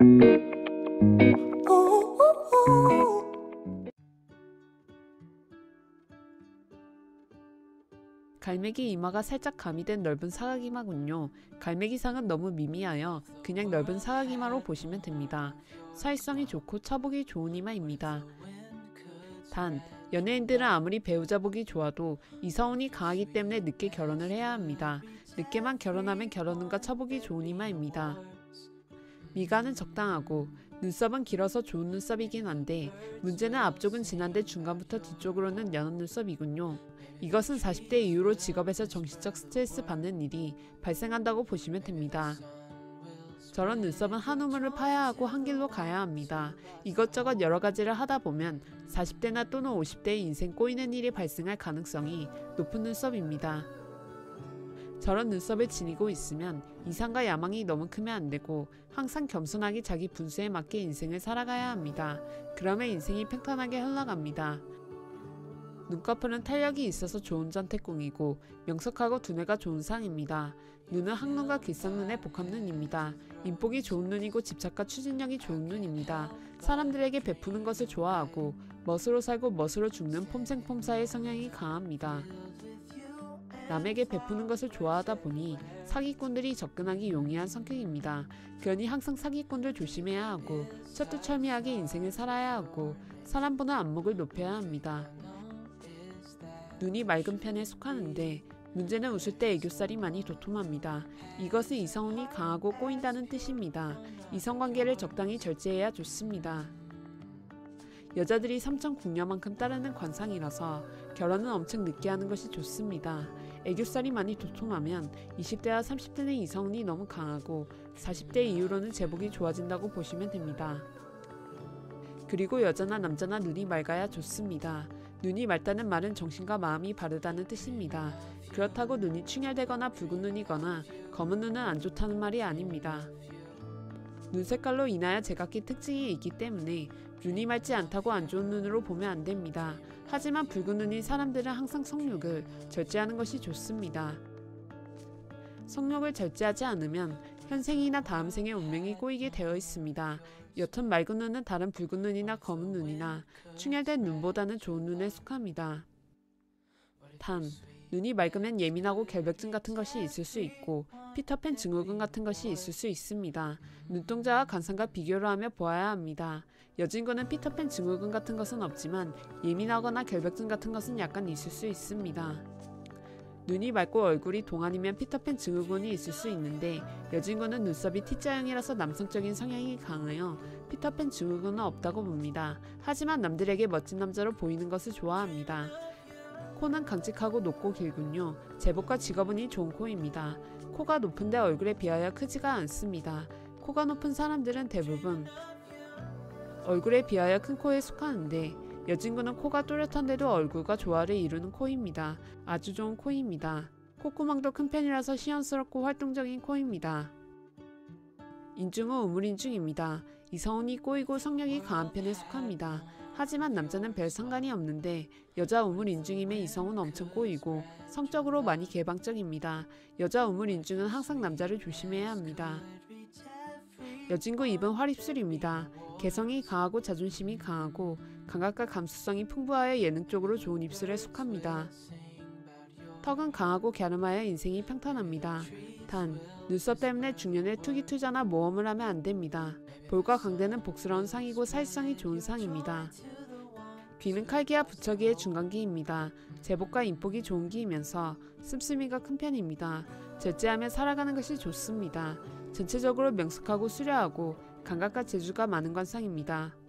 갈매기 이마가 살짝 가미된 넓은 사각이마군요. 갈매기상은 너무 미미하여 그냥 넓은 사각이마로 보시면 됩니다. 사회성이 좋고 처보기 좋은 이마입니다. 단, 연예인들은 아무리 배우자 보기 좋아도 이성운이 강하기 때문에 늦게 결혼을 해야 합니다. 늦게만 결혼하면 결혼운과 처보기 좋은 이마입니다. 미간은 적당하고 눈썹은 길어서 좋은 눈썹이긴 한데 문제는 앞쪽은 진한데 중간부터 뒤쪽으로는 연한 눈썹이군요. 이것은 40대 이후로 직업에서 정신적 스트레스 받는 일이 발생한다고 보시면 됩니다. 저런 눈썹은 한 우물을 파야 하고 한 길로 가야 합니다. 이것저것 여러 가지를 하다 보면 40대나 또는 50대의 인생 꼬이는 일이 발생할 가능성이 높은 눈썹입니다. 저런 눈썹을 지니고 있으면 이상과 야망이 너무 크면 안 되고 항상 겸손하게 자기 분수에 맞게 인생을 살아가야 합니다. 그러면 인생이 평탄하게 흘러갑니다. 눈꺼풀은 탄력이 있어서 좋은 전태궁이고 명석하고 두뇌가 좋은 상입니다. 눈은 항눈과 길상눈의 복합눈입니다. 인복이 좋은 눈이고 집착과 추진력이 좋은 눈입니다. 사람들에게 베푸는 것을 좋아하고 멋으로 살고 멋으로 죽는 폼생폼사의 성향이 강합니다. 남에게 베푸는 것을 좋아하다 보니 사기꾼들이 접근하기 용이한 성격입니다. 그러니 항상 사기꾼들 조심해야 하고 철두철미하게 인생을 살아야 하고 사람 보는 안목을 높여야 합니다. 눈이 맑은 편에 속하는데 문제는 웃을 때 애교살이 많이 도톰합니다. 이것은 이성운이 강하고 꼬인다는 뜻입니다. 이성관계를 적당히 절제해야 좋습니다. 여자들이 삼천궁녀만큼 따르는 관상이라서 결혼은 엄청 늦게 하는 것이 좋습니다. 애교살이 많이 도톰하면 20대와 30대는 이성운이 너무 강하고 40대 이후로는 제복이 좋아진다고 보시면 됩니다. 그리고 여자나 남자나 눈이 맑아야 좋습니다. 눈이 맑다는 말은 정신과 마음이 바르다는 뜻입니다. 그렇다고 눈이 충혈되거나 붉은 눈이거나 검은 눈은 안 좋다는 말이 아닙니다. 눈 색깔로 인하여 제각기 특징이 있기 때문에 눈이 맑지 않다고 안 좋은 눈으로 보면 안 됩니다. 하지만 붉은 눈인 사람들은 항상 성욕을 절제하는 것이 좋습니다. 성욕을 절제하지 않으면 현생이나 다음 생의 운명이 꼬이게 되어 있습니다. 여튼 맑은 눈은 다른 붉은 눈이나 검은 눈이나 충혈된 눈보다는 좋은 눈에 속합니다. 단, 눈이 맑으면 예민하고 결벽증 같은 것이 있을 수 있고 피터팬 증후군 같은 것이 있을 수 있습니다. 눈동자와 관상과 비교를 하며 보아야 합니다. 여진구는 피터팬 증후군 같은 것은 없지만 예민하거나 결벽증 같은 것은 약간 있을 수 있습니다. 눈이 맑고 얼굴이 동안이면 피터팬 증후군이 있을 수 있는데 여진구는 눈썹이 T자형이라서 남성적인 성향이 강하여 피터팬 증후군은 없다고 봅니다. 하지만 남들에게 멋진 남자로 보이는 것을 좋아합니다. 코는 강직하고 높고 길군요. 제복과 직업운이 좋은 코입니다. 코가 높은데 얼굴에 비하여 크지가 않습니다. 코가 높은 사람들은 대부분 얼굴에 비하여 큰 코에 속하는데 여진구는 코가 또렷한데도 얼굴과 조화를 이루는 코입니다. 아주 좋은 코입니다. 콧구멍도 큰 편이라서 시원스럽고 활동적인 코입니다. 인중은 우물인중입니다. 이성운이 꼬이고 성욕이 강한 편에 속합니다. 하지만 남자는 별 상관이 없는데 여자 우물인중이면 이성은 엄청 꼬이고 성적으로 많이 개방적입니다. 여자 우물인중은 항상 남자를 조심해야 합니다. 여진구 입은 활입술입니다. 개성이 강하고 자존심이 강하고 감각과 감수성이 풍부하여 예능 쪽으로 좋은 입술에 속합니다. 턱은 강하고 갸름하여 인생이 평탄합니다. 단, 눈썹 때문에 중년에 투기투자나 모험을 하면 안 됩니다. 볼과 광대는 복스러운 상이고 사회성이 좋은 상입니다. 귀는 칼기와 부처기의 중간기입니다. 제복과 인복이 좋은 기이면서 씀씀이가 큰 편입니다. 절제하며 살아가는 것이 좋습니다. 전체적으로 명석하고 수려하고 감각과 재주가 많은 관상입니다.